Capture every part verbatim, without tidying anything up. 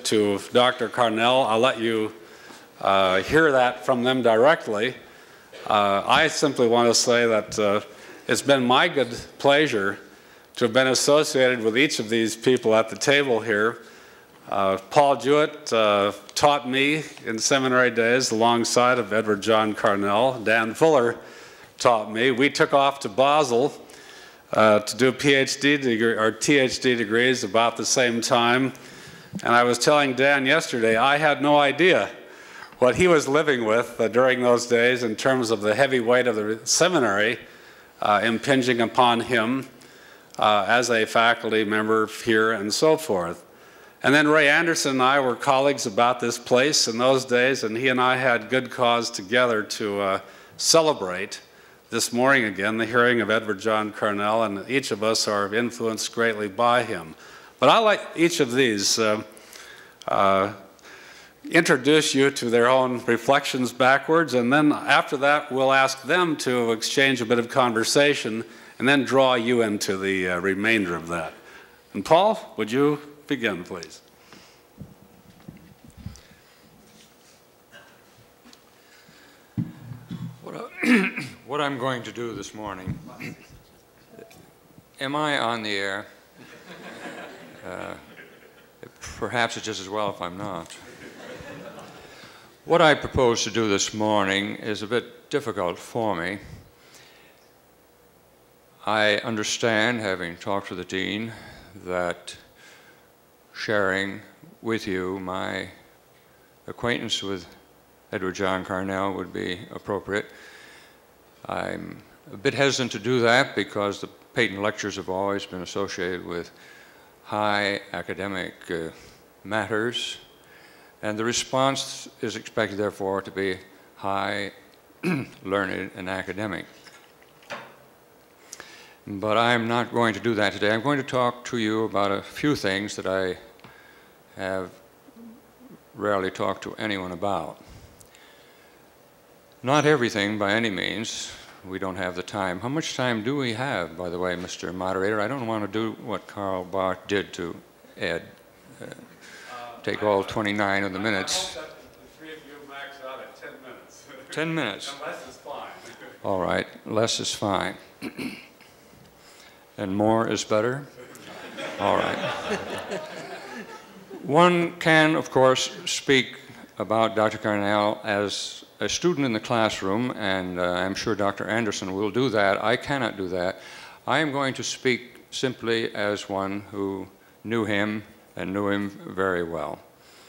to Doctor Carnell. I'll let you uh, hear that from them directly. Uh, I simply want to say that uh, it's been my good pleasure to have been associated with each of these people at the table here. Uh, Paul Jewett uh, taught me in seminary days alongside of Edward John Carnell. Dan Fuller taught me. We took off to Basel uh, to do PhD degree, or T H D degrees about the same time. And I was telling Dan yesterday, I had no idea what he was living with uh, during those days in terms of the heavy weight of the seminary uh, impinging upon him uh, as a faculty member here and so forth. And then Ray Anderson and I were colleagues about this place in those days, and he and I had good cause together to uh, celebrate this morning again the hearing of Edward John Carnell, and each of us are influenced greatly by him. But I'll let each of these uh, uh, introduce you to their own reflections backwards, and then after that we'll ask them to exchange a bit of conversation and then draw you into the uh, remainder of that. And Paul, would you begin, please? What, I, what I'm going to do this morning, am I on the air? Uh, perhaps it's just as well if I'm not. What I propose to do this morning is a bit difficult for me. I understand, having talked to the dean, that sharing with you my acquaintance with Edward John Carnell would be appropriate. I'm a bit hesitant to do that because the Payton lectures have always been associated with high academic uh, matters, and the response is expected, therefore, to be high, learned, and academic. But I'm not going to do that today. I'm going to talk to you about a few things that I have rarely talked to anyone about. Not everything, by any means. We don't have the time. How much time do we have, by the way, Mister Moderator? I don't want to do what Karl Barth did to Ed. Uh, take all twenty-nine of the minutes. I hope that the three of you max out at ten minutes. ten minutes. And less is fine. All right, less is fine. And more is better? All right. One can, of course, speak about Doctor Carnell as a student in the classroom, and uh, I'm sure Doctor Anderson will do that. I cannot do that. I am going to speak simply as one who knew him and knew him very well.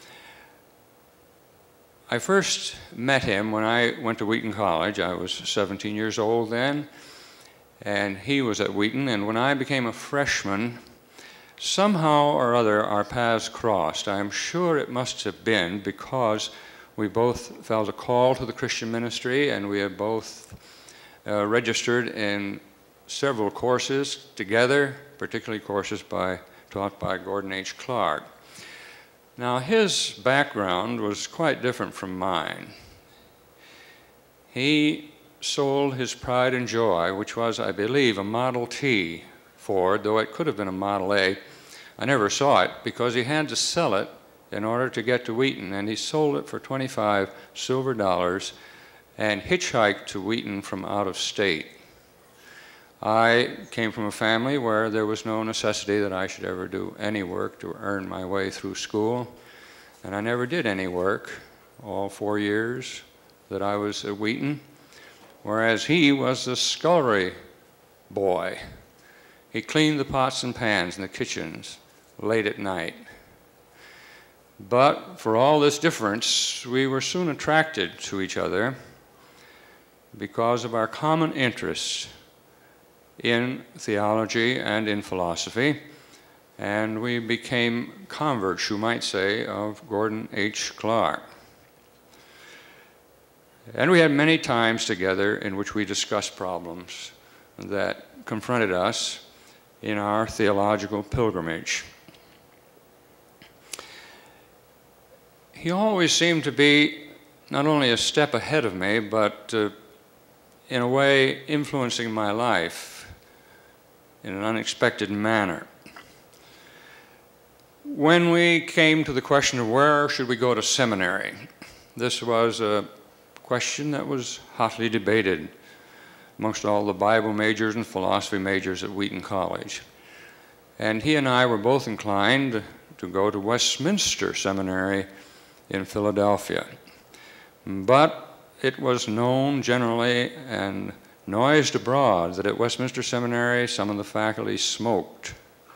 I first met him when I went to Wheaton College. I was seventeen years old then, and he was at Wheaton, and when I became a freshman, somehow or other our paths crossed. I'm sure it must have been because we both felt a call to the Christian ministry, and we had both uh, registered in several courses together, particularly courses by, taught by Gordon H. Clark. Now, his background was quite different from mine. He sold his pride and joy, which was, I believe, a Model T Ford, though it could have been a Model A. I never saw it because he had to sell it in order to get to Wheaton, and he sold it for twenty-five silver dollars and hitchhiked to Wheaton from out of state. I came from a family where there was no necessity that I should ever do any work to earn my way through school, and I never did any work all four years that I was at Wheaton, whereas he was the scullery boy. He cleaned the pots and pans in the kitchens late at night. But for all this difference, we were soon attracted to each other because of our common interests in theology and in philosophy, and we became converts, you might say, of Gordon H. Clark. And we had many times together in which we discussed problems that confronted us in our theological pilgrimage. He always seemed to be not only a step ahead of me, but uh, in a way influencing my life in an unexpected manner. when we came to the question of where should we go to seminary, this was a question that was hotly debated amongst all the Bible majors and philosophy majors at Wheaton College. And he and I were both inclined to go to Westminster Seminary in Philadelphia. But it was known generally and noised abroad that at Westminster Seminary some of the faculty smoked,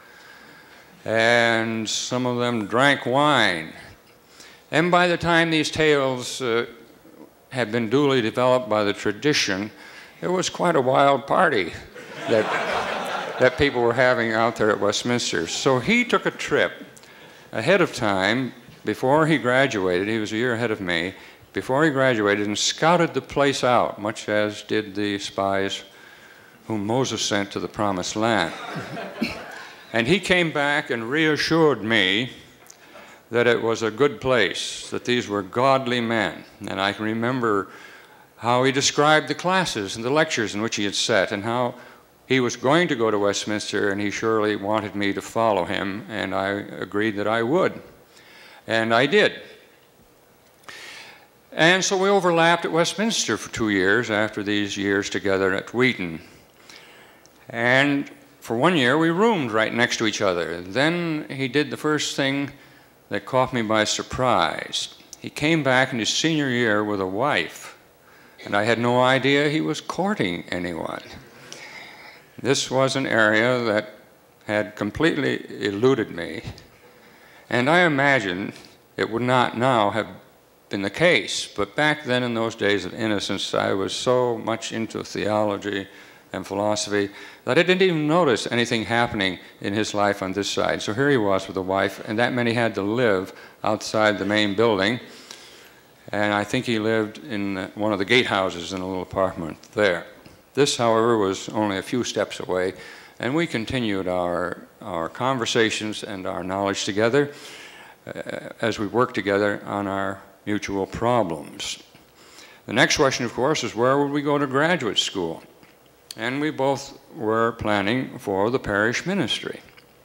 and some of them drank wine. And by the time these tales uh, had been duly developed by the tradition, it was quite a wild party that, that people were having out there at Westminster. So he took a trip ahead of time before he graduated. He was a year ahead of me. Before he graduated, and scouted the place out, much as did the spies whom Moses sent to the Promised Land. And he came back and reassured me that it was a good place, that these were godly men. And I can remember how he described the classes and the lectures in which he had sat, and how he was going to go to Westminster, and he surely wanted me to follow him, and I agreed that I would. And I did. And so we overlapped at Westminster for two years after these years together at Wheaton. And for one year, we roomed right next to each other. Then he did the first thing that caught me by surprise. He came back in his senior year with a wife, and I had no idea he was courting anyone. This was an area that had completely eluded me, and I imagine it would not now have been the case. But back then, in those days of innocence, I was so much into theology and philosophy that I didn't even notice anything happening in his life on this side. So here he was with a wife, and that meant he had to live outside the main building. And I think he lived in one of the gatehouses in a little apartment there. This, however, was only a few steps away, and we continued our, our conversations and our knowledge together uh, as we worked together on our mutual problems. The next question, of course, is where would we go to graduate school? And we both were planning for the parish ministry.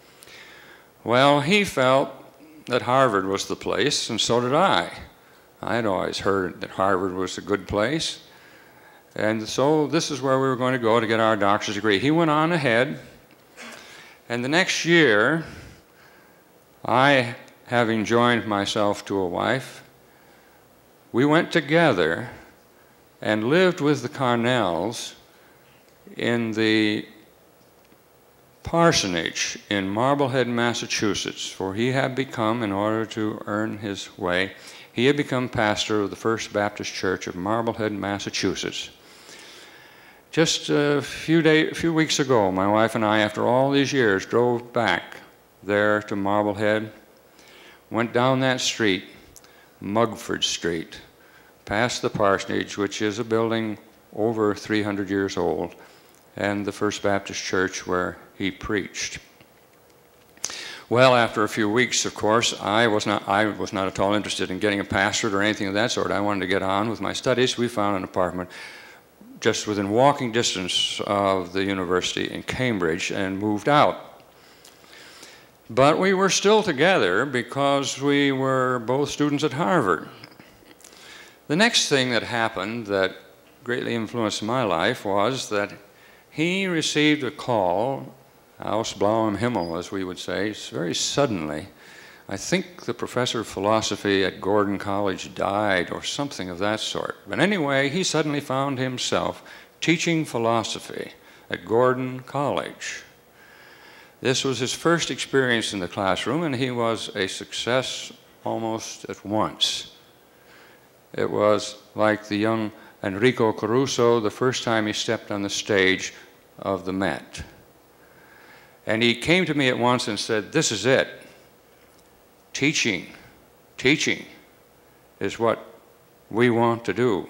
Well, he felt that Harvard was the place, and so did I. I had always heard that Harvard was a good place, and so this is where we were going to go to get our doctor's degree. He went on ahead, and the next year, I, having joined myself to a wife, we went together and lived with the Carnells in the parsonage in Marblehead, Massachusetts, for he had become, in order to earn his way, he had become pastor of the First Baptist Church of Marblehead, Massachusetts. Just a few, day, a few weeks ago, my wife and I, after all these years, drove back there to Marblehead, went down that street, Mugford Street, past the parsonage, which is a building over three hundred years old, and the First Baptist Church where he preached. Well, after a few weeks, of course, I was not, I was not at all interested in getting a pastorate or anything of that sort. I wanted to get on with my studies. We found an apartment just within walking distance of the university in Cambridge and moved out. But we were still together because we were both students at Harvard. The next thing that happened that greatly influenced my life was that he received a call, aus blauem Himmel, as we would say, very suddenly. I think the professor of philosophy at Gordon College died or something of that sort. But anyway, he suddenly found himself teaching philosophy at Gordon College. This was his first experience in the classroom, and he was a success almost at once. It was like the young Enrico Caruso the first time he stepped on the stage of the Met. And he came to me at once and said, "This is it. Teaching, teaching is what we want to do.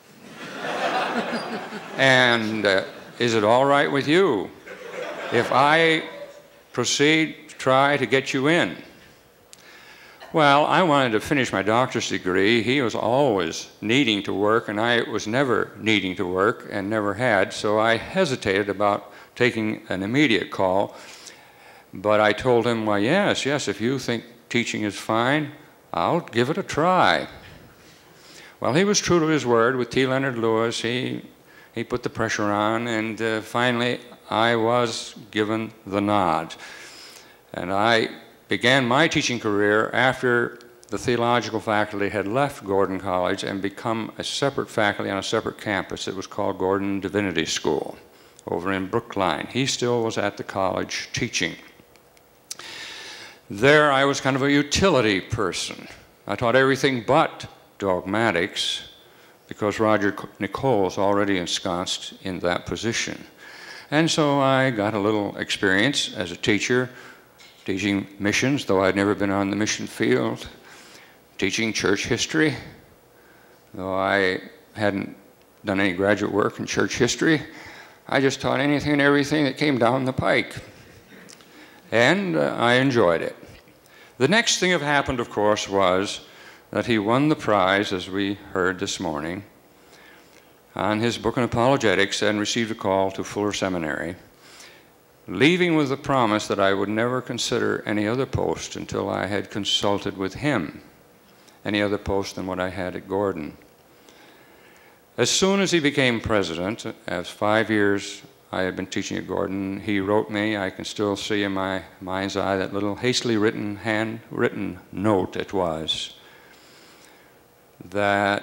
And uh, is it all right with you if I proceed to try to get you in?" Well, I wanted to finish my doctor's degree. He was always needing to work, and I was never needing to work and never had, so I hesitated about taking an immediate call. But I told him, well, yes, yes, if you think teaching is fine, I'll give it a try. Well, he was true to his word. With T. Leonard Lewis, he, he put the pressure on, and uh, finally I was given the nod. And I began my teaching career after the theological faculty had left Gordon College and become a separate faculty on a separate campus. It was called Gordon Divinity School over in Brookline. He still was at the college teaching. There I was kind of a utility person. I taught everything but dogmatics because Roger Nicole's already ensconced in that position. And so I got a little experience as a teacher, teaching missions, though I'd never been on the mission field, teaching church history, though I hadn't done any graduate work in church history. I just taught anything and everything that came down the pike. And uh, I enjoyed it. The next thing that happened, of course, was that he won the prize, as we heard this morning, on his book on apologetics and received a call to Fuller Seminary, leaving with the promise that I would never consider any other post until I had consulted with him, any other post than what I had at Gordon. As soon as he became president, as five years I had been teaching at Gordon, he wrote me, I can still see in my mind's eye that little hastily written, handwritten note it was, that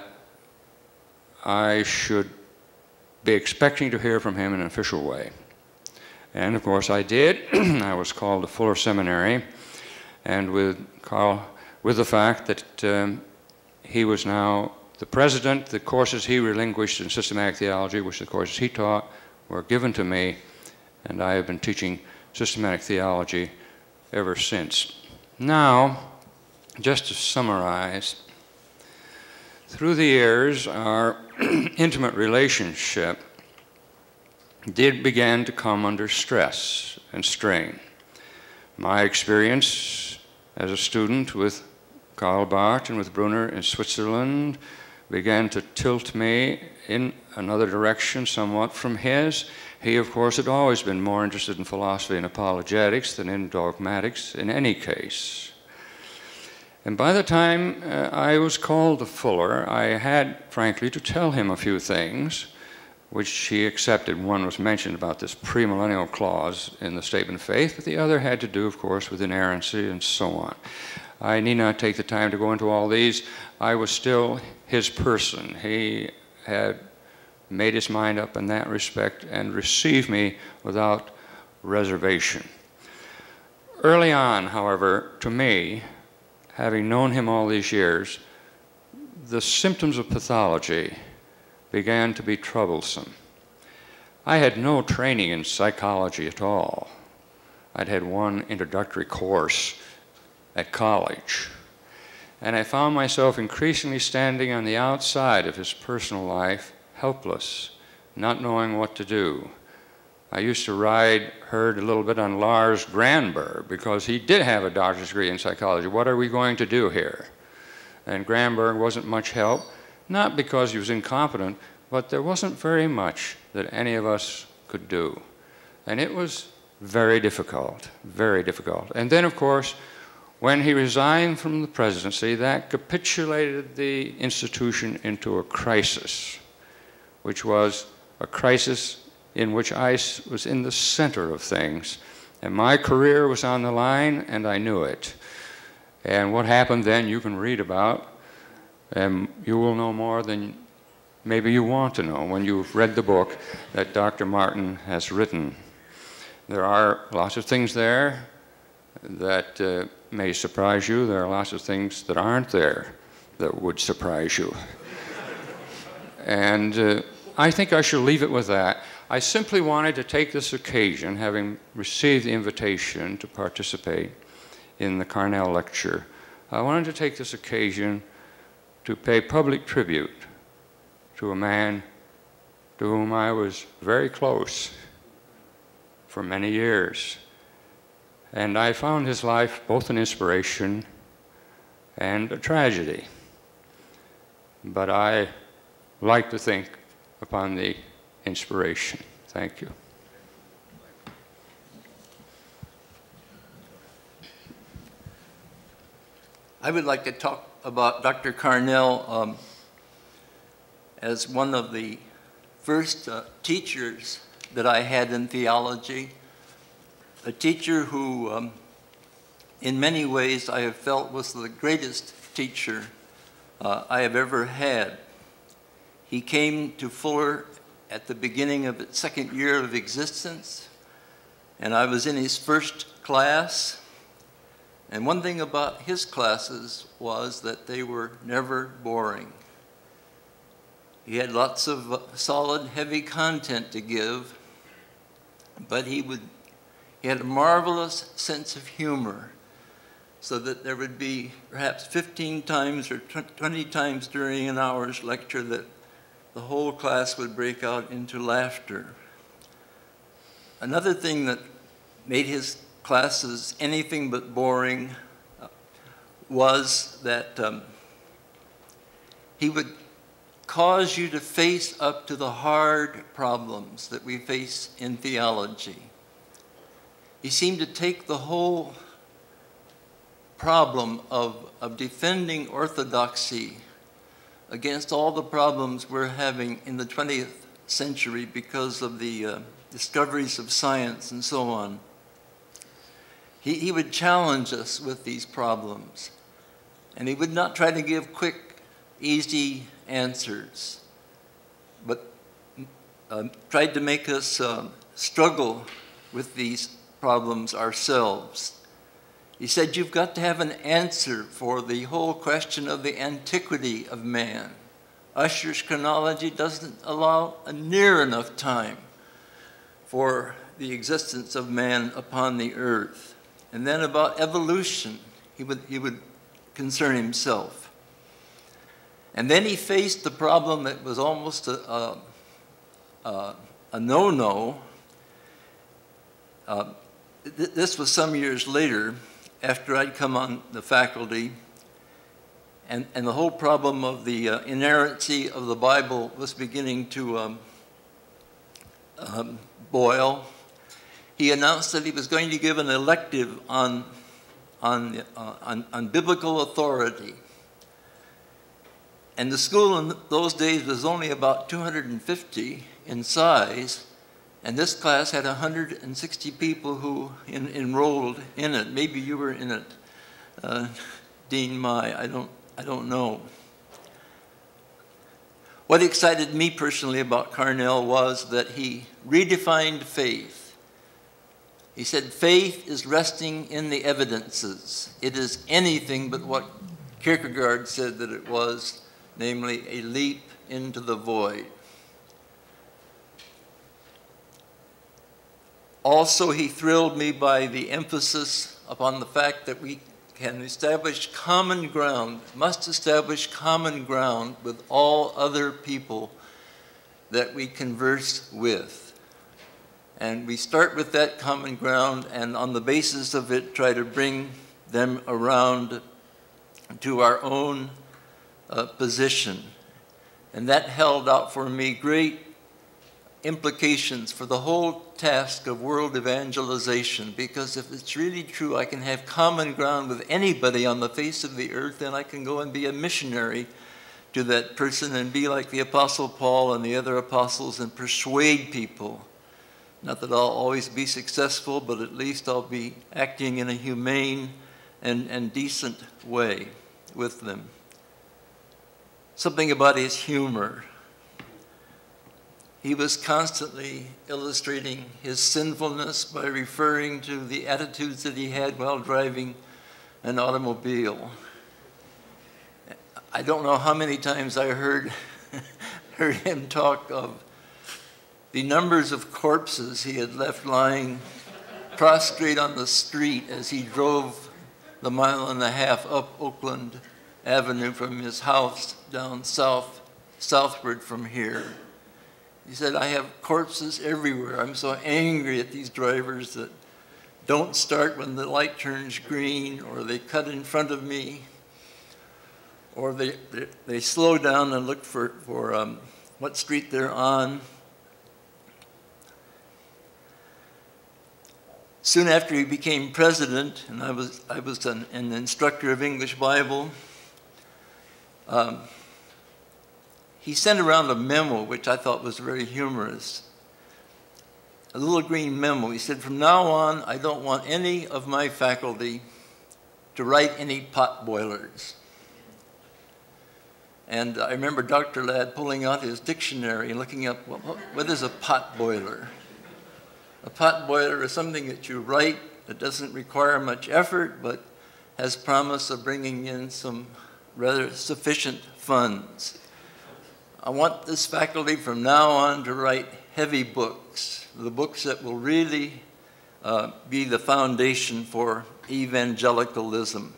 I should be expecting to hear from him in an official way. And of course I did. I was called to Fuller Seminary, and with Carl, with the fact that um, he was now the president, the courses he relinquished in systematic theology, which the courses he taught, were given to me, and I have been teaching systematic theology ever since. Now, just to summarize, through the years, our intimate relationship did begin to come under stress and strain. My experience as a student with Karl Barth and with Brunner in Switzerland began to tilt me in another direction somewhat from his. He, of course, had always been more interested in philosophy and apologetics than in dogmatics in any case. And by the time uh, I was called to Fuller, I had, frankly, to tell him a few things, which he accepted. One was mentioned about this premillennial clause in the Statement of Faith, but the other had to do, of course, with inerrancy and so on. I need not take the time to go into all these. I was still his person. He had made his mind up in that respect and received me without reservation. Early on, however, to me, having known him all these years, the symptoms of pathology began to be troublesome. I had no training in psychology at all. I'd had one introductory course at college, and I found myself increasingly standing on the outside of his personal life, helpless, not knowing what to do. I used to ride, herd a little bit on Lars Granberg, because he did have a doctor's degree in psychology. What are we going to do here? And Granberg wasn't much help, not because he was incompetent, but there wasn't very much that any of us could do. And it was very difficult, very difficult. And then, of course, when he resigned from the presidency, that capitulated the institution into a crisis, which was a crisis in which I was in the center of things. And my career was on the line, and I knew it. And what happened then you can read about, and you will know more than maybe you want to know when you've read the book that Doctor Martin has written. There are lots of things there that uh, may surprise you. There are lots of things that aren't there that would surprise you. And uh, I think I shall leave it with that. I simply wanted to take this occasion, having received the invitation to participate in the Carnell lecture, I wanted to take this occasion to pay public tribute to a man to whom I was very close for many years. And I found his life both an inspiration and a tragedy. But I like to think upon the inspiration. Thank you. I would like to talk about Doctor Carnell um, as one of the first uh, teachers that I had in theology, a teacher who um, in many ways I have felt was the greatest teacher uh, I have ever had. He came to Fuller at the beginning of its second year of existence, and I was in his first class. And one thing about his classes was that they were never boring. He had lots of uh, solid, heavy content to give, but he would he had a marvelous sense of humor, so that there would be perhaps fifteen times or twenty times during an hour's lecture that the whole class would break out into laughter. Another thing that made his classes anything but boring was that um, he would cause you to face up to the hard problems that we face in theology. He seemed to take the whole problem of, of defending orthodoxy against all the problems we're having in the twentieth century because of the uh, discoveries of science and so on. He, he would challenge us with these problems, and he would not try to give quick, easy answers, but uh, tried to make us uh, struggle with these problems ourselves. He said, you've got to have an answer for the whole question of the antiquity of man. Ussher's chronology doesn't allow a near enough time for the existence of man upon the earth. And then about evolution, he would, he would concern himself. And then he faced the problem that was almost a, a, a, a no-no. Uh, th this was some years later, after I'd come on the faculty, and, and the whole problem of the uh, inerrancy of the Bible was beginning to um, um, boil. He announced that he was going to give an elective on, on, uh, on, on biblical authority. And the school in those days was only about two hundred fifty in size, and this class had one hundred sixty people who in, enrolled in it. Maybe you were in it, uh, Dean Mai, I don't, I don't know. What excited me personally about Carnell was that he redefined faith. He said, faith is resting in the evidences. It is anything but what Kierkegaard said that it was, namely a leap into the void. Also, he thrilled me by the emphasis upon the fact that we can establish common ground, must establish common ground with all other people that we converse with. And we start with that common ground, and on the basis of it, try to bring them around to our own uh, position. And that held out for me great implications for the whole task of world evangelization, because if it's really true I can have common ground with anybody on the face of the earth, then I can go and be a missionary to that person and be like the Apostle Paul and the other apostles and persuade people. Not that I'll always be successful, but at least I'll be acting in a humane and, and decent way with them. Something about his humor. He was constantly illustrating his sinfulness by referring to the attitudes that he had while driving an automobile. I don't know how many times I heard, heard him talk of the numbers of corpses he had left lying prostrate on the street as he drove the mile and a half up Oakland Avenue from his house down south, southward from here. He said, I have corpses everywhere. I'm so angry at these drivers that don't start when the light turns green, or they cut in front of me, or they, they, they slow down and look for, for um, what street they're on. Soon after he became president, and I was, I was an, an instructor of English Bible, um, he sent around a memo, which I thought was very humorous. A little green memo. He said, from now on, I don't want any of my faculty to write any pot boilers. And I remember Doctor Ladd pulling out his dictionary and looking up, well, what is a pot boiler? A pot boiler is something that you write that doesn't require much effort, but has promise of bringing in some rather sufficient funds. I want this faculty from now on to write heavy books, the books that will really uh, be the foundation for evangelicalism.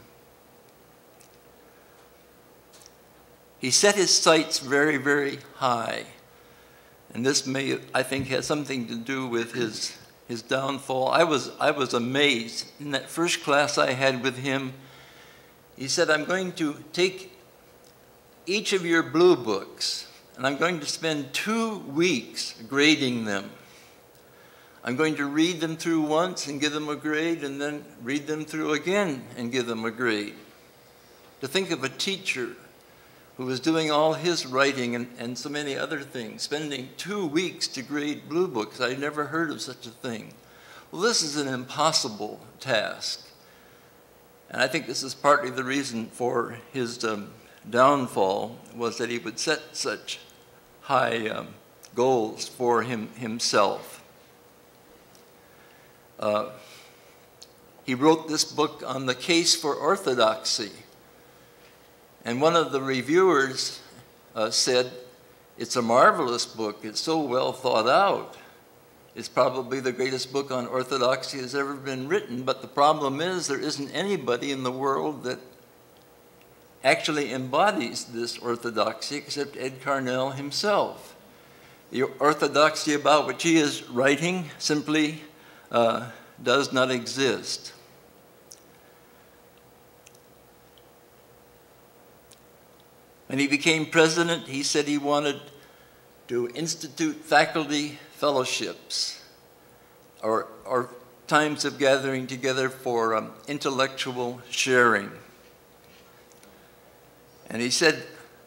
He set his sights very, very high. And this may, I think, has something to do with his, his downfall. I was, I was amazed. In that first class I had with him, he said, I'm going to take each of your blue books, and I'm going to spend two weeks grading them. I'm going to read them through once and give them a grade, and then read them through again and give them a grade. To think of a teacher who was doing all his writing and, and so many other things, spending two weeks to grade blue books. I'd never heard of such a thing. Well, this is an impossible task. And I think this is partly the reason for his um, downfall, was that he would set such high um, goals for him himself. Uh, he wrote this book on the case for orthodoxy. And one of the reviewers uh, said, it's a marvelous book. It's so well thought out. It's probably the greatest book on orthodoxy that's ever been written. But the problem is there isn't anybody in the world that actually embodies this orthodoxy except Ed Carnell himself. The orthodoxy about which he is writing simply uh, does not exist. When he became president, he said he wanted to institute faculty fellowships, or, or times of gathering together for um, intellectual sharing. And he said,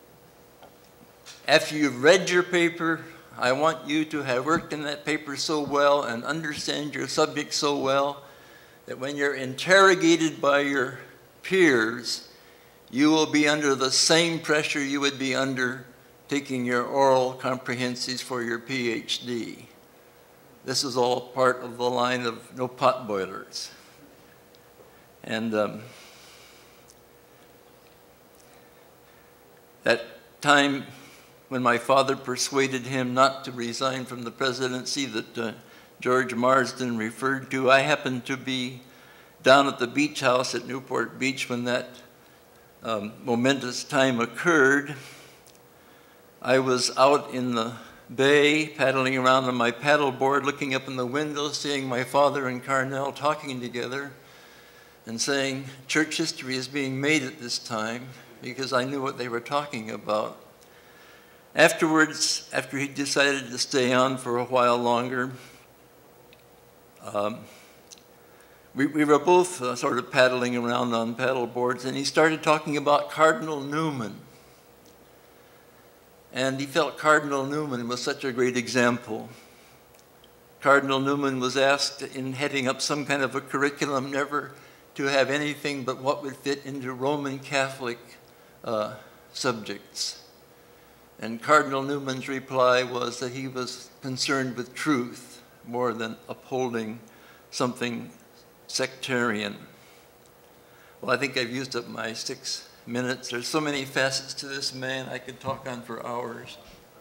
after you've read your paper, I want you to have worked in that paper so well and understand your subject so well that when you're interrogated by your peers, you will be under the same pressure you would be under taking your oral comprehensives for your P H D. This is all part of the line of no pot boilers. And um, that time when my father persuaded him not to resign from the presidency that uh, George Marsden referred to, I happened to be down at the beach house at Newport Beach when that Um, momentous time occurred. I was out in the bay paddling around on my paddleboard, looking up in the window, seeing my father and Carnell talking together and saying, church history is being made at this time, because I knew what they were talking about. Afterwards, after he decided to stay on for a while longer, um, We, we were both uh, sort of paddling around on paddle boards, and he started talking about Cardinal Newman. And he felt Cardinal Newman was such a great example. Cardinal Newman was asked in heading up some kind of a curriculum never to have anything but what would fit into Roman Catholic uh, subjects. And Cardinal Newman's reply was that he was concerned with truth more than upholding something sectarian. Well, I think I've used up my six minutes. There's so many facets to this man, I could talk on for hours.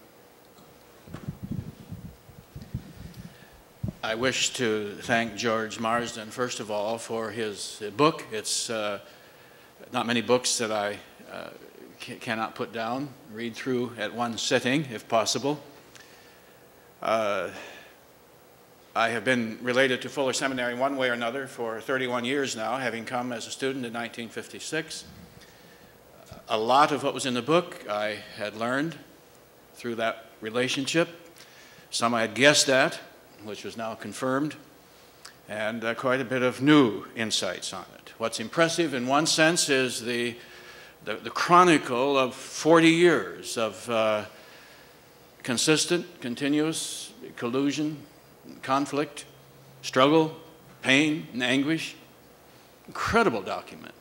I wish to thank George Marsden, first of all, for his book. It's uh, not many books that I uh, cannot put down, read through at one sitting, if possible. Uh, I have been related to Fuller Seminary one way or another for thirty-one years now, having come as a student in nineteen fifty-six. A lot of what was in the book I had learned through that relationship. Some I had guessed at, which was now confirmed. and uh, quite a bit of new insights on it. What's impressive in one sense is the, the, the chronicle of forty years of uh, consistent, continuous collusion, conflict, struggle, pain, and anguish. Incredible document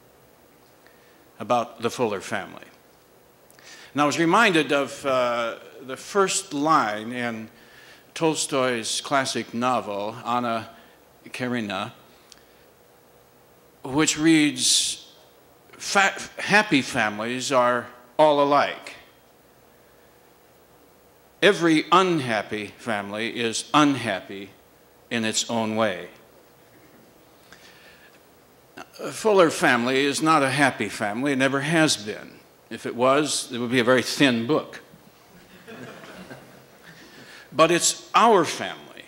about the Fuller family. And I was reminded of uh, the first line in Tolstoy's classic novel, Anna Karenina, which reads, "Happy families are all alike. Every unhappy family is unhappy in its own way." A Fuller family is not a happy family. It never has been. If it was, it would be a very thin book. But it's our family.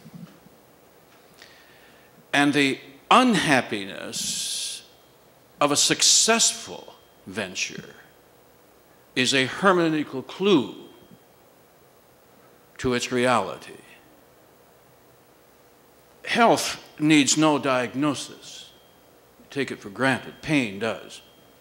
And the unhappiness of a successful venture is a hermeneutical clue to its reality. Health needs no diagnosis. Take it for granted. Pain does.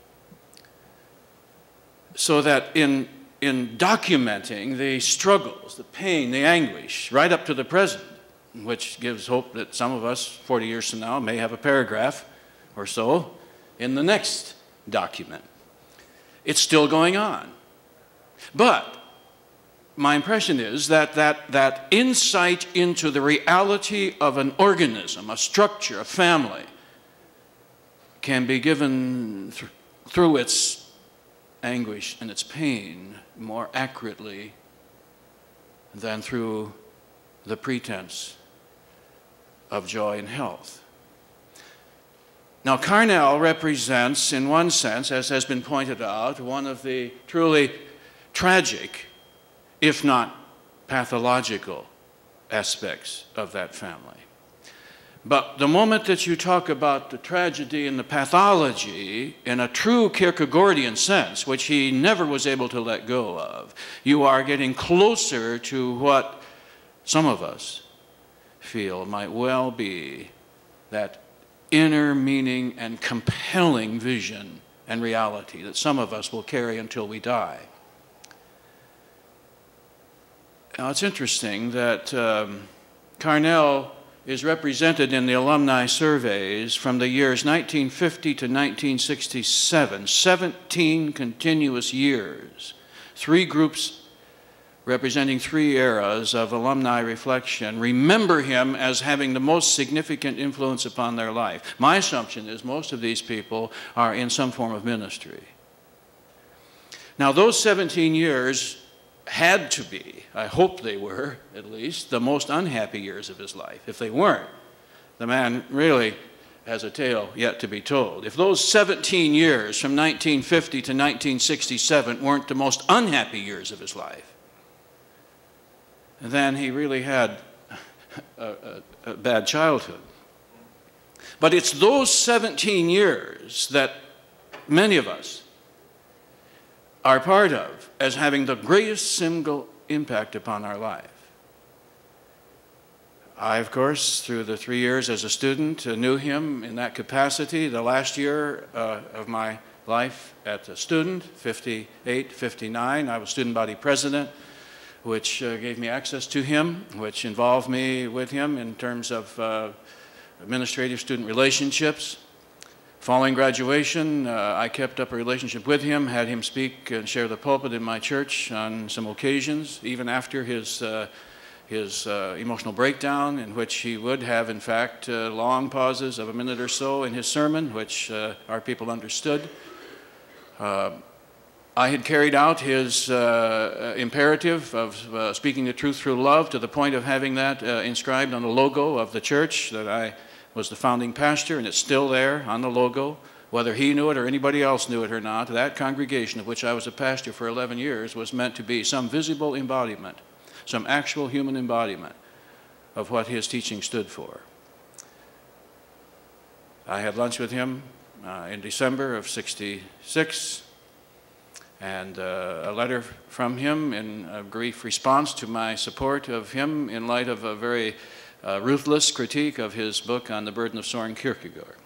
So that in, in documenting the struggles, the pain, the anguish, right up to the present, which gives hope that some of us forty years from now may have a paragraph or so in the next document. It's still going on. But my impression is that that, that insight into the reality of an organism, a structure, a family, can be given th through its anguish and its pain more accurately than through the pretense of joy and health. Now, Carnell represents, in one sense, as has been pointed out, one of the truly tragic, if not pathological, aspects of that family. But the moment that you talk about the tragedy and the pathology in a true Kierkegaardian sense, which he never was able to let go of, you are getting closer to what some of us feel might well be that inner meaning and compelling vision and reality that some of us will carry until we die. Now, it's interesting that um, Carnell is represented in the alumni surveys from the years nineteen fifty to nineteen sixty-seven, seventeen continuous years, three groups representing three eras of alumni reflection remember him as having the most significant influence upon their life. My assumption is most of these people are in some form of ministry. Now, those seventeen years had to be, I hope they were at least, the most unhappy years of his life. If they weren't, the man really has a tale yet to be told. If those seventeen years from nineteen fifty to nineteen sixty-seven weren't the most unhappy years of his life, then he really had a, a, a bad childhood. But it's those seventeen years that many of us are part of as having the greatest single impact upon our life. I, of course, through the three years as a student, uh, knew him in that capacity. The last year uh, of my life as a student, fifty-eight, fifty-nine, I was student body president, which uh, gave me access to him, which involved me with him in terms of uh, administrative student relationships. Following graduation, uh, I kept up a relationship with him, had him speak and share the pulpit in my church on some occasions, even after his, uh, his uh, emotional breakdown, in which he would have, in fact, uh, long pauses of a minute or so in his sermon, which uh, our people understood. Uh, I had carried out his uh, imperative of uh, speaking the truth through love to the point of having that uh, inscribed on the logo of the church that I was the founding pastor, and it's still there on the logo. Whether he knew it or anybody else knew it or not, that congregation of which I was a pastor for eleven years was meant to be some visible embodiment, some actual human embodiment of what his teaching stood for. I had lunch with him uh, in December of sixty-six, and uh, a letter from him in a brief response to my support of him in light of a very uh, ruthless critique of his book on the burden of Søren Kierkegaard.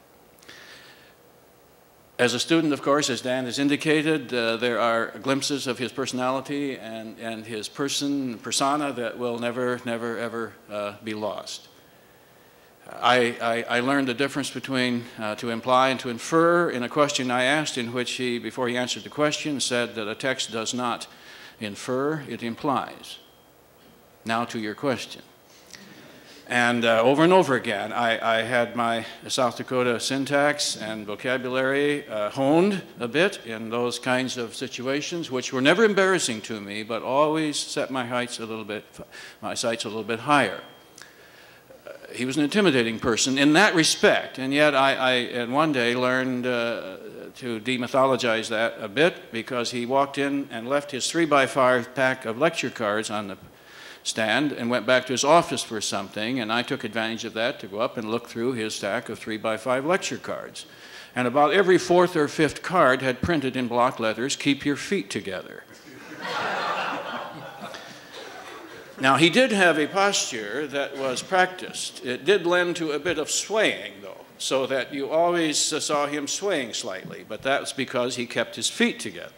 As a student, of course, as Dan has indicated, uh, there are glimpses of his personality and, and his person, persona that will never, never, ever uh, be lost. I, I, I learned the difference between uh, to imply and to infer in a question I asked, in which he, before he answered the question, said that a text does not infer, it implies. Now to your question. And uh, over and over again, I, I had my South Dakota syntax and vocabulary uh, honed a bit in those kinds of situations, which were never embarrassing to me, but always set my heights a little bit, my sights a little bit higher. Uh, he was an intimidating person in that respect, and yet I, I and one day learned uh, to demythologize that a bit, because he walked in and left his three by five pack of lecture cards on the stand and went back to his office for something, and I took advantage of that to go up and look through his stack of three by five lecture cards. And about every fourth or fifth card had printed in block letters, "Keep your feet together." Now, he did have a posture that was practiced. It did lend to a bit of swaying, though, so that you always saw him swaying slightly, but that's because he kept his feet together.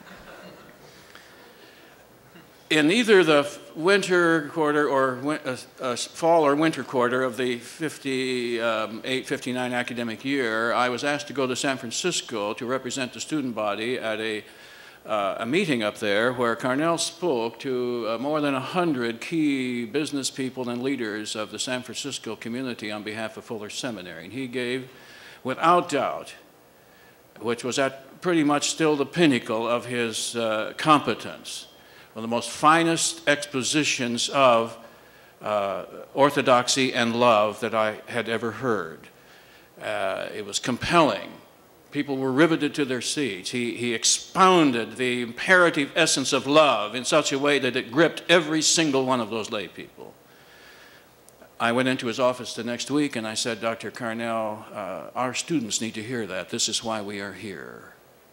In either the winter quarter or uh, uh, fall or winter quarter of the fifty-eight fifty-nine academic year, I was asked to go to San Francisco to represent the student body at a, uh, a meeting up there where Carnell spoke to uh, more than one hundred key business people and leaders of the San Francisco community on behalf of Fuller Seminary. And he gave, without doubt, which was at pretty much still the pinnacle of his uh, competence, one of the most finest expositions of uh, orthodoxy and love that I had ever heard. Uh, it was compelling. People were riveted to their seats. He, he expounded the imperative essence of love in such a way that it gripped every single one of those lay people. I went into his office the next week and I said, "Doctor Carnell, uh, our students need to hear that. This is why we are here."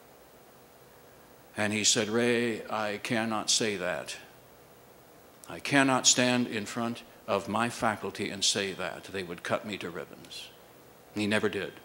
And he said, "Ray, I cannot say that. I cannot stand in front of my faculty and say that. They would cut me to ribbons." And he never did.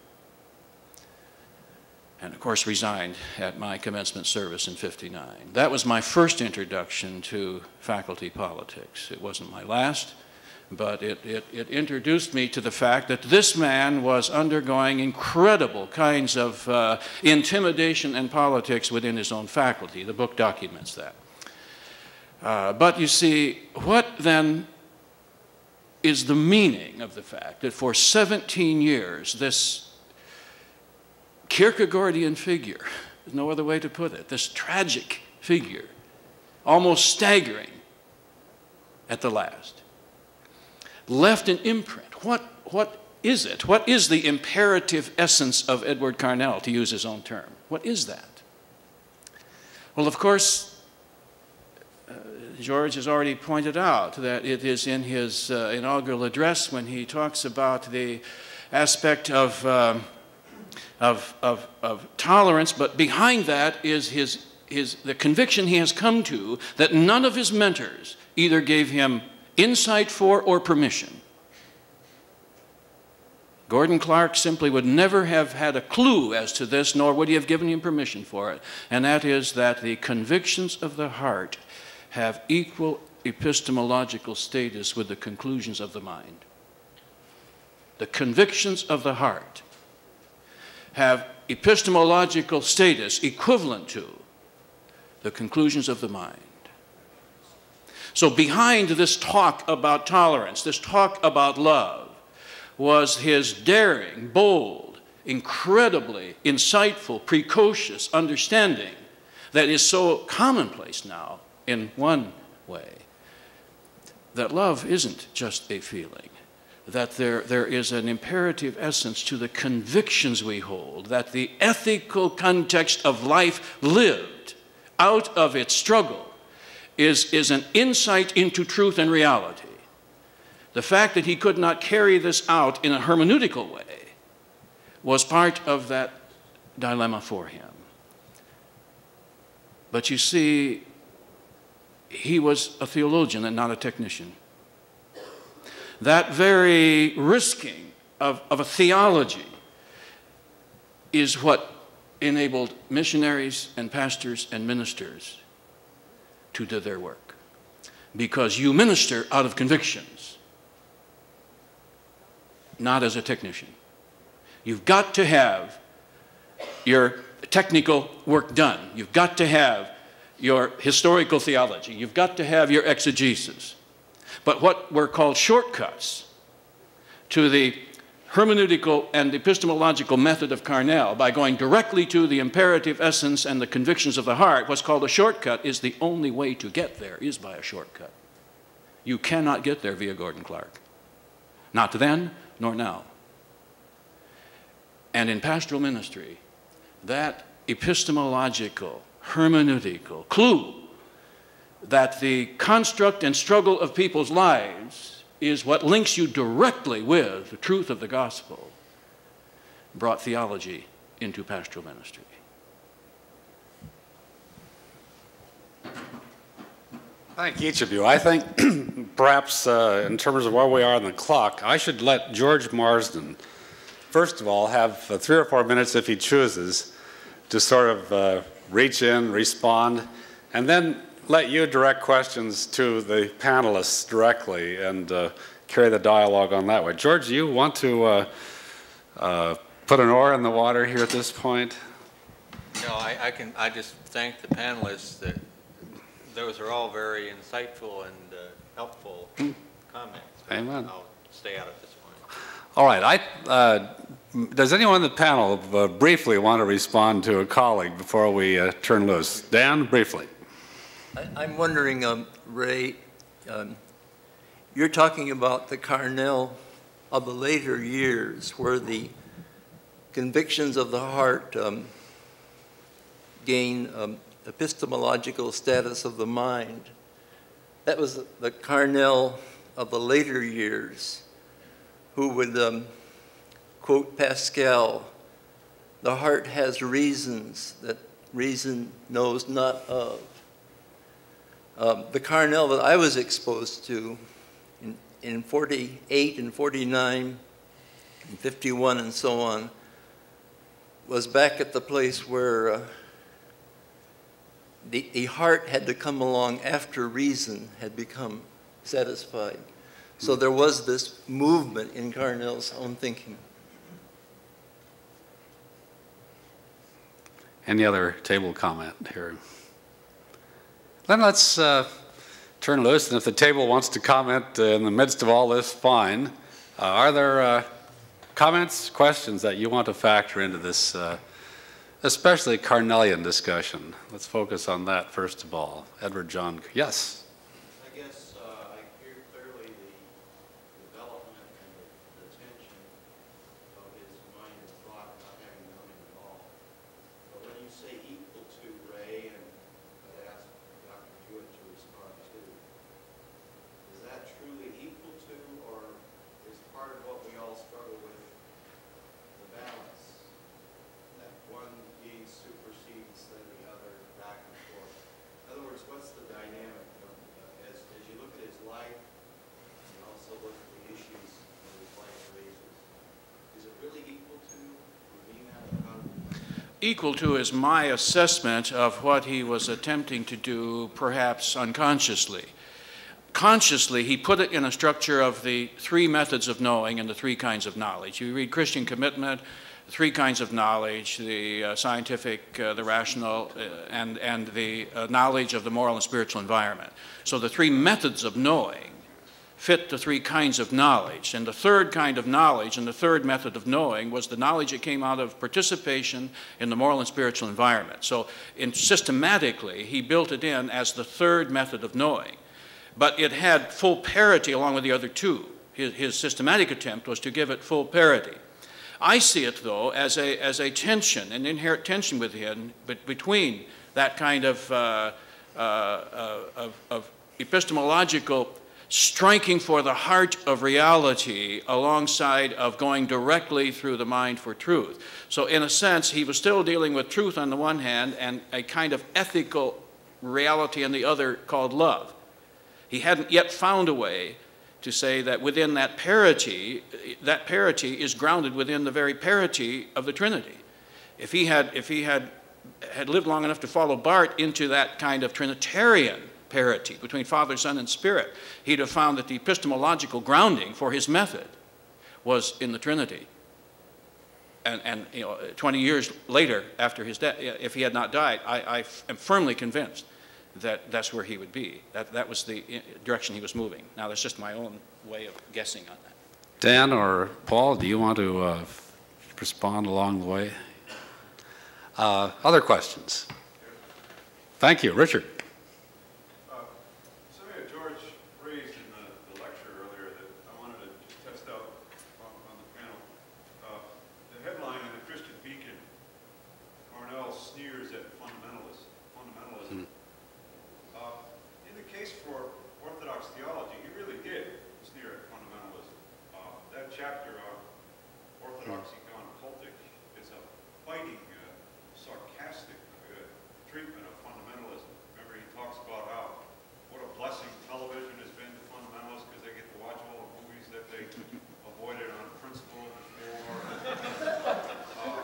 And of course resigned at my commencement service in fifty-nine. That was my first introduction to faculty politics. It wasn't my last, but it, it, it introduced me to the fact that this man was undergoing incredible kinds of uh, intimidation and politics within his own faculty. The book documents that. Uh, but you see, what then is the meaning of the fact that for seventeen years, this Kierkegaardian figure, there's no other way to put it, this tragic figure, almost staggering at the last, left an imprint. What, what is it? What is the imperative essence of Edward Carnell, to use his own term? What is that? Well, of course, uh, George has already pointed out that it is in his uh, inaugural address when he talks about the aspect of, um, of, of, of tolerance, but behind that is his, his, the conviction he has come to that none of his mentors either gave him insight for or permission. Gordon Clark simply would never have had a clue as to this, nor would he have given him permission for it. And that is that the convictions of the heart have equal epistemological status with the conclusions of the mind. The convictions of the heart have epistemological status equivalent to the conclusions of the mind. So behind this talk about tolerance, this talk about love, was his daring, bold, incredibly insightful, precocious understanding that is so commonplace now in one way, that love isn't just a feeling, that there, there is an imperative essence to the convictions we hold, that the ethical context of life lived out of its struggle Is, is an insight into truth and reality. The fact that he could not carry this out in a hermeneutical way was part of that dilemma for him. But you see, he was a theologian and not a technician. That very risking of, of a theology is what enabled missionaries and pastors and ministers to do their work. Because you minister out of convictions, not as a technician. You've got to have your technical work done. You've got to have your historical theology. You've got to have your exegesis. But what were called shortcuts to the hermeneutical and epistemological method of Carnell, by going directly to the imperative essence and the convictions of the heart, what's called a shortcut is the only way to get there is by a shortcut. You cannot get there via Gordon Clark. Not then, nor now. And in pastoral ministry, that epistemological, hermeneutical clue that the construct and struggle of people's lives is what links you directly with the truth of the gospel, brought theology into pastoral ministry. Thank each of you. I think perhaps uh, in terms of where we are on the clock, I should let George Marsden, first of all, have uh, three or four minutes if he chooses to sort of uh, reach in, respond, and then let you direct questions to the panelists directly and uh, carry the dialogue on that way. George, do you want to uh, uh, put an oar in the water here at this point? No, I, I can. I just thank the panelists. That those are all very insightful and uh, helpful mm. comments. Amen. I'll stay out at this point. All right. I, uh, does anyone on the panel uh, briefly want to respond to a colleague before we uh, turn loose? Dan, briefly. I, I'm wondering, um, Ray, um, you're talking about the Carnell of the later years, where the convictions of the heart um, gain um, epistemological status of the mind. That was the Carnell of the later years, who would um, quote Pascal, "The heart has reasons that reason knows not of." Um, the Carnell that I was exposed to in, in forty-eight and forty-nine and fifty-one and so on was back at the place where uh, the, the heart had to come along after reason had become satisfied. So there was this movement in Carnell's own thinking. Any other table comment here? Then let's uh, turn loose, and if the table wants to comment uh, in the midst of all this, fine. Uh, are there uh, comments, questions that you want to factor into this, uh, especially Carnellian discussion? Let's focus on that first of all. Edward John, yes? I guess uh, I hear clearly the development and the, the tension of his mind and thought, not having known him at all. But when you say equal to Ray, and I'd ask Doctor Jewett to respond to, is that truly equal to, or is part of what we all struggle with the balance, that one gain supersedes than the other, back and forth? In other words, what's the dynamic of, uh, as, as you look at his life and also look at the issues that his life raises? Is it really equal to? Do you mean that? How do Equal to is my assessment of what he was attempting to do, perhaps unconsciously. Consciously, he put it in a structure of the three methods of knowing and the three kinds of knowledge. You read Christian Commitment, three kinds of knowledge, the uh, scientific, uh, the rational, uh, and, and the uh, knowledge of the moral and spiritual environment. So the three methods of knowing fit the three kinds of knowledge. And the third kind of knowledge and the third method of knowing was the knowledge that came out of participation in the moral and spiritual environment. So in, systematically, he built it in as the third method of knowing. But it had full parity along with the other two. His, his systematic attempt was to give it full parity. I see it, though, as a, as a tension, an inherent tension within, but between that kind of, uh, uh, uh, of, of epistemological striking for the heart of reality alongside of going directly through the mind for truth. So in a sense, he was still dealing with truth on the one hand and a kind of ethical reality on the other called love. He hadn't yet found a way to say that within that parity, that parity is grounded within the very parity of the Trinity. If he had, if he had, had lived long enough to follow Barth into that kind of Trinitarian parity between Father, Son, and Spirit, he'd have found that the epistemological grounding for his method was in the Trinity. And, and you know, twenty years later, after his death, if he had not died, I, I am firmly convinced that that's where he would be. That, that was the direction he was moving. Now, that's just my own way of guessing on that. Dan or Paul, do you want to uh, respond along the way? Uh, other questions? Thank you. Richard. Uh, something that George raised in the, the lecture earlier that I wanted to just test out on, on the panel. Uh, the headline in the Christian Beacon, Carnell sneers at fundamentalism. fundamentalism. Mm. Uh, in the case for Orthodox theology, he really did sneer at fundamentalism. Uh, that chapter on Orthodoxy gone cultic is a biting, uh, sarcastic uh, treatment of fundamentalism. Remember, he talks about how what a blessing television has been to fundamentalists because they get to watch all the movies that they avoided on principle before. uh,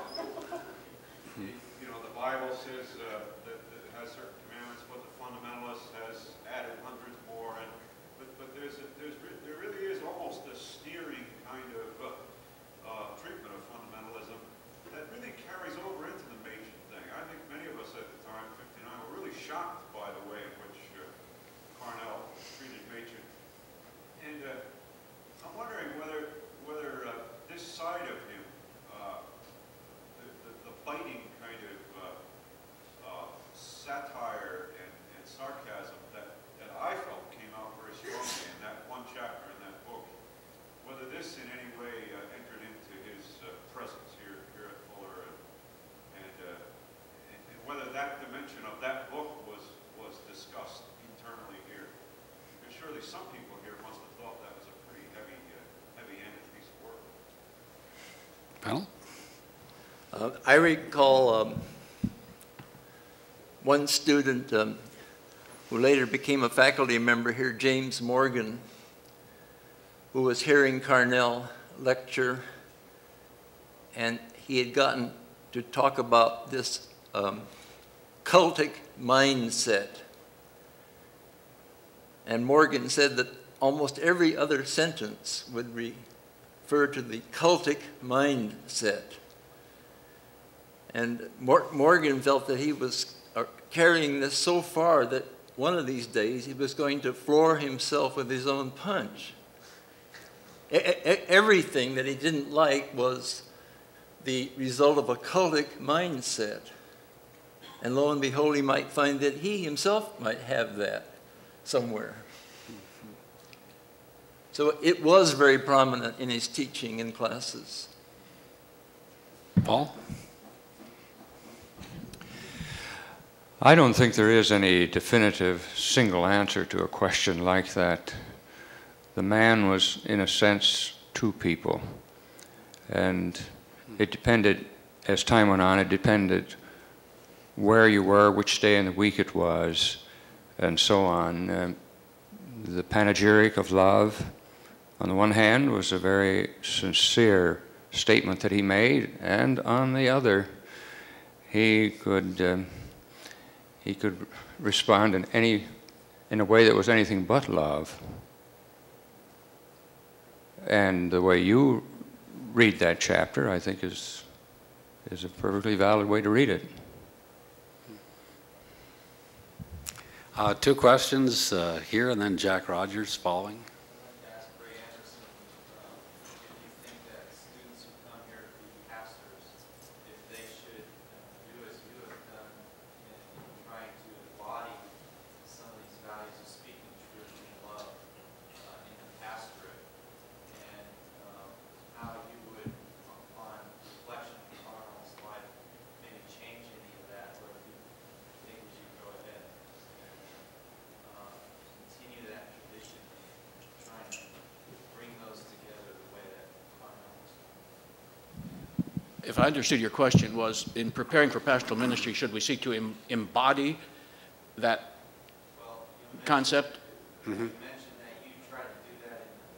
you know, the Bible says uh, that, that it has certain commandments, but the fundamentalist has added hundreds more. And but but there's a, there's there really is almost a sneering kind of uh, uh, treatment of fundamentalism that really carries over into the Machen thing. I think many of us at the time, fifty-nine, were really shocked by the way in which uh, Carnell treated Machen. And uh, I'm wondering whether whether uh, this side of him, uh, the, the, the biting kind of uh, uh, satire and, and sarcasm that, that I felt came out very strongly in that one chapter in that book, whether this in any way uh, entered into his uh, presence here, here at Fuller, and, and, uh, and, and whether that dimension of that book was, was discussed internally here. Because surely some people here must have thought that was a pretty heavy, uh, heavy-handed piece of work. Panel? Uh, I recall um, one student um, who later became a faculty member here, James Morgan, who was hearing Carnell lecture, and he had gotten to talk about this um, cultic mindset. And Morgan said that almost every other sentence would refer to the cultic mindset. And Mor Morgan felt that he was uh, carrying this so far that one of these days he was going to floor himself with his own punch. E e everything that he didn't like was the result of a cultic mindset. And lo and behold, he might find that he himself might have that somewhere. So it was very prominent in his teaching in classes. Paul? I don't think there is any definitive single answer to a question like that. The man was, in a sense, two people. And it depended, as time went on, it depended where you were, which day in the week it was, and so on. Uh, the panegyric of love, on the one hand, was a very sincere statement that he made, and on the other, he could um, he could respond in any in a way that was anything but love. And the way you read that chapter, I think, is is a perfectly valid way to read it. Uh, two questions uh, here, and then Jack Rogers following. If I understood your question was, in preparing for pastoral ministry, should we seek to em embody that Well, you concept? mentioned, mm-hmm. you mentioned that you try to do that in the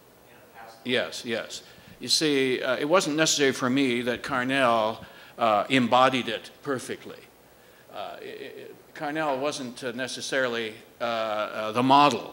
Yes, yes. You see, uh, it wasn't necessary for me that Carnell uh, embodied it perfectly. Uh, it, it, Carnell wasn't uh, necessarily uh, uh, the model,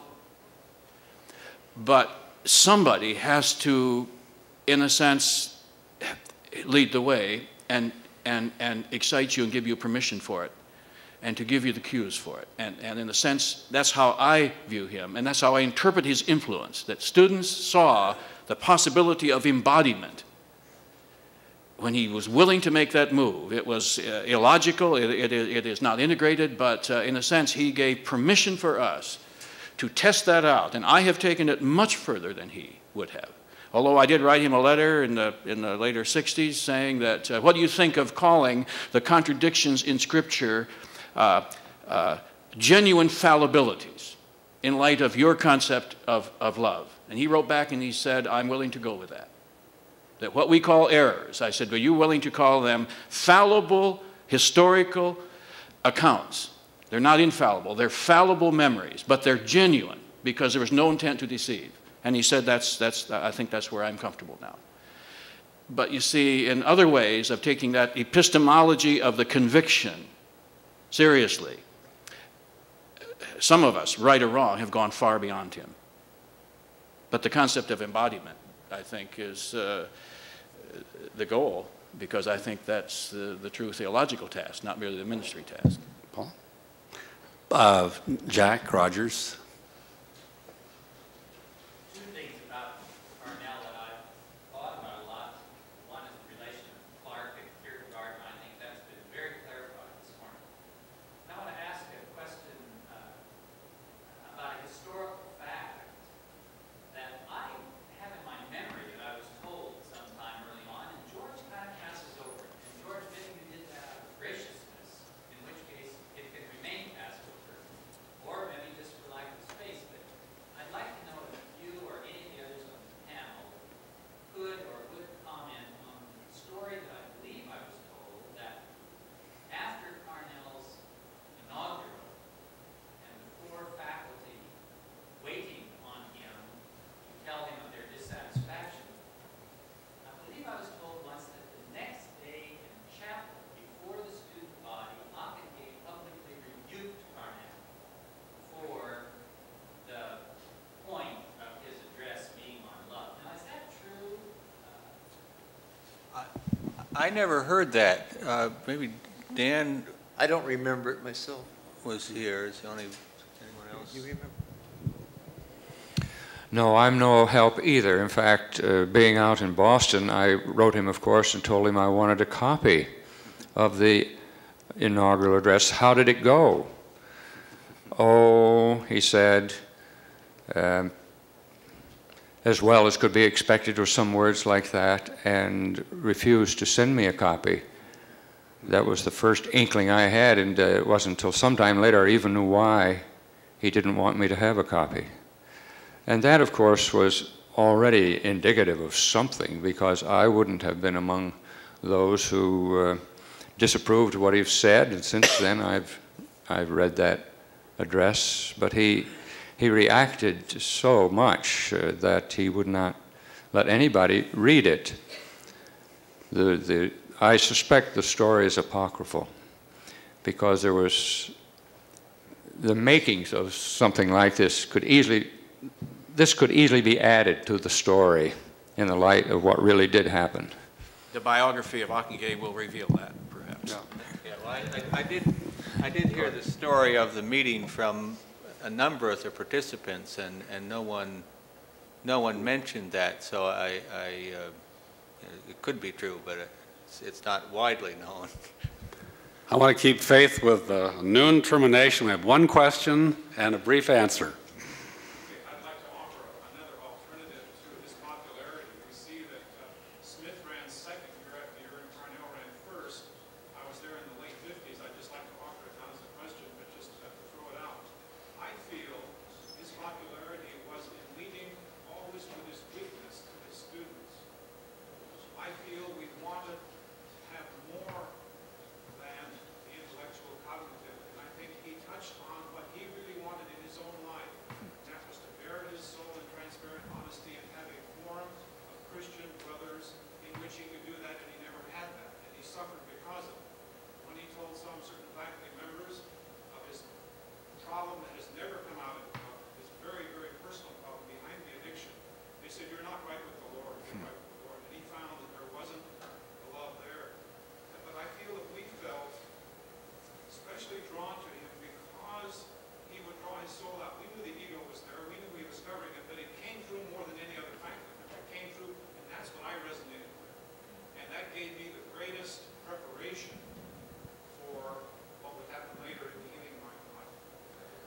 but somebody has to, in a sense, lead the way and, and, and excite you and give you permission for it, and to give you the cues for it. And, and in a sense, that's how I view him, and that's how I interpret his influence, that students saw the possibility of embodiment when he was willing to make that move. It was uh, illogical, it, it, it is not integrated, but uh, in a sense, he gave permission for us to test that out, and I have taken it much further than he would have. Although I did write him a letter in the, in the later sixties saying that, uh, what do you think of calling the contradictions in Scripture uh, uh, genuine fallibilities in light of your concept of, of love? And he wrote back and he said, I'm willing to go with that. That what we call errors, I said, are you willing to call them fallible historical accounts? They're not infallible, they're fallible memories, but they're genuine because there was no intent to deceive. And he said, that's, that's, I think that's where I'm comfortable now. But you see, in other ways of taking that epistemology of the conviction seriously, some of us, right or wrong, have gone far beyond him. But the concept of embodiment, I think, is uh, the goal, because I think that's the, the true theological task, not merely the ministry task. Paul? Uh, Jack Rogers. Two things about Carnell that I've thought about a lot. One is the relation of Clark and Kierkegaard, and I think that's been very clarified this morning. I want to ask a question uh, about a historical fact that I have in my memory that I was told sometime early on, and George kind of passes over it. And George, maybe you did that out of graciousness, in which case it can remain passed over, or maybe just for lack of space. But I'd like to know if you or any of the others on the panel could or would comment on the story that I believe I was told, that after Carnell's inaugural and the four faculty waiting on him to tell him of their dissatisfaction, I believe I was told once that the next day in chapel, before the student body, Hockenegay publicly rebuked Carnell for the point of his address being on love. Now, is that true? Uh, I never heard that. Uh, Maybe Dan I don't remember it myself. was here. Is the only, anyone else? You remember? No, I'm no help either. In fact, uh, being out in Boston, I wrote him, of course, and told him I wanted a copy of the inaugural address. How did it go? Oh, he said, um, as well as could be expected, or some words like that, and refused to send me a copy. That was the first inkling I had, and uh, it wasn't until sometime later I even knew why he didn't want me to have a copy. And that, of course, was already indicative of something, because I wouldn't have been among those who uh, disapproved of what he said, and since then I've, I've read that address. But he, he reacted so much uh, that he would not let anybody read it. The, the, I suspect the story is apocryphal, because there was the makings of something like this could easily This could easily be added to the story in the light of what really did happen. The biography of Hockenegay will reveal that, perhaps. Yeah, yeah well, I, I, I, did, I did hear the story of the meeting from a number of the participants, and, and no one no one mentioned that, so I, I uh, it could be true, but it's, it's not widely known. I want to keep faith with the noon termination. We have one question and a brief answer. On what he really wanted in his own life.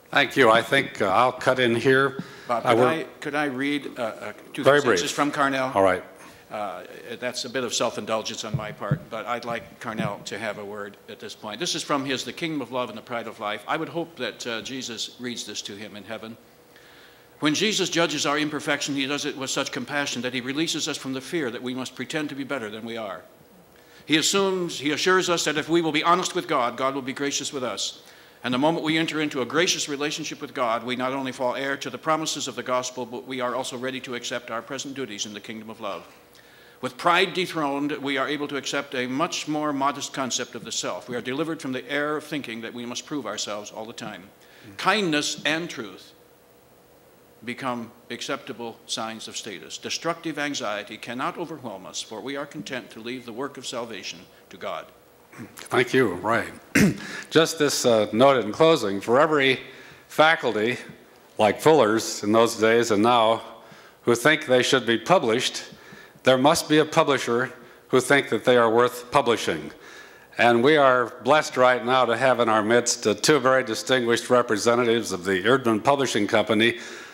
Thank you. I think uh, I'll cut in here. Bob, Uh, could, we're- I, could I read uh, uh, two Very things? brief. This is from Carnell. All right. Uh, that's a bit of self-indulgence on my part, but I'd like Carnell to have a word at this point. This is from his The Kingdom of Love and the Pride of Life. I would hope that uh, Jesus reads this to him in heaven. When Jesus judges our imperfection, he does it with such compassion that he releases us from the fear that we must pretend to be better than we are. He assumes, he assures us that if we will be honest with God, God will be gracious with us. And the moment we enter into a gracious relationship with God, we not only fall heir to the promises of the gospel, but we are also ready to accept our present duties in the kingdom of love. With pride dethroned, we are able to accept a much more modest concept of the self. We are delivered from the error of thinking that we must prove ourselves all the time. Mm-hmm. Kindness and truth become acceptable signs of status. Destructive anxiety cannot overwhelm us, for we are content to leave the work of salvation to God. Thank you. Right. Just this uh, note in closing, for every faculty, like Fuller's in those days and now, who think they should be published, there must be a publisher who think that they are worth publishing. And we are blessed right now to have in our midst uh, two very distinguished representatives of the Erdman Publishing Company,